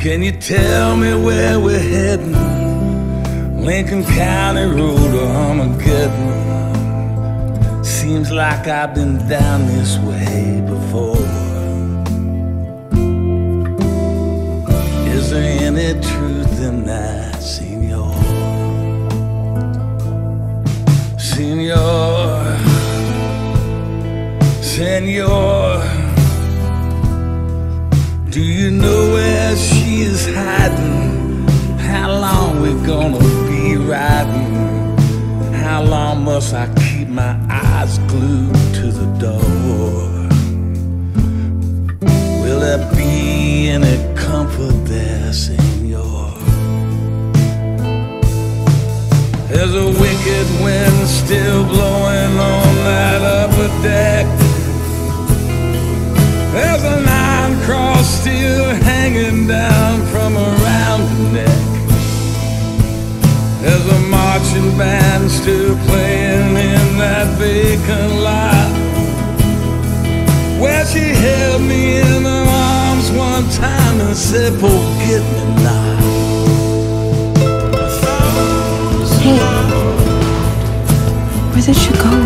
Can you tell me where we're heading? Lincoln County Road or Armageddon? Seems like I've been down this way before. Is there any truth in that, Senor? Senor, Senor, do you know where she is hiding? How long we gonna be riding? How long must I keep my eyes glued to the door? Will there be any comfort there, Senor? There's a wicked wind still blowing on that upper deck. There's a 9-cross still hanging down from around the neck. There's a marching band still playing in that vacant lot, where she held me in her arms one time and said, forget me not. Hey, where did she go?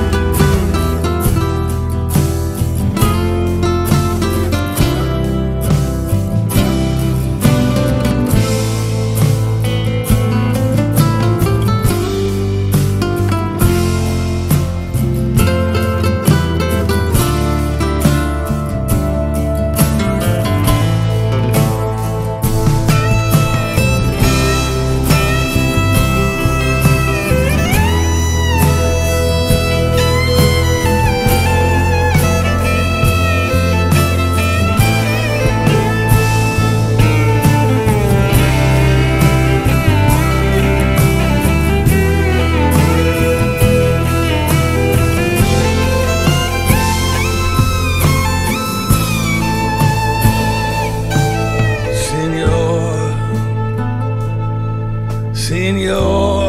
Senor,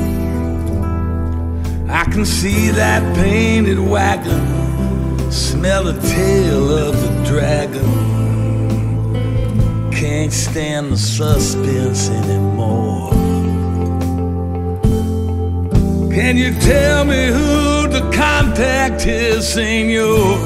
I can see that painted wagon, smell the tail of the dragon. Can't stand the suspense anymore. Can you tell me who to contact here, Senor?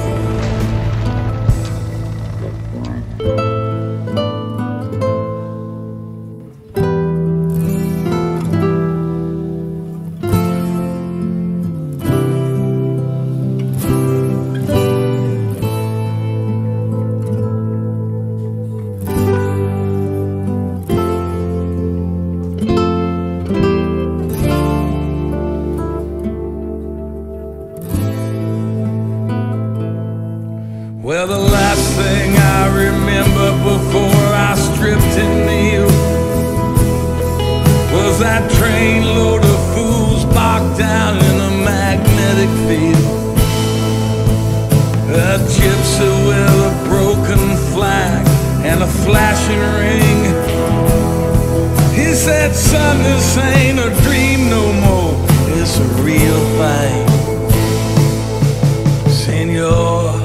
Well, the last thing I remember before I stripped and kneeled was that trainload of fools bogged down in a magnetic field. A gypsy with a broken flag and a flashing ring. He said, son, this ain't a dream no more, it's a real thing. Senor,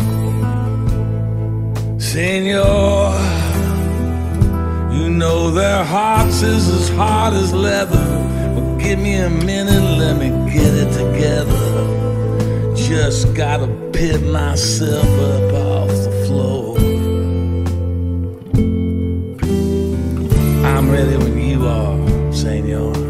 Senor, you know their hearts is as hard as leather. Well, give me a minute, let me get it together. Just gotta pick myself up off the floor. I'm ready when you are, Senor.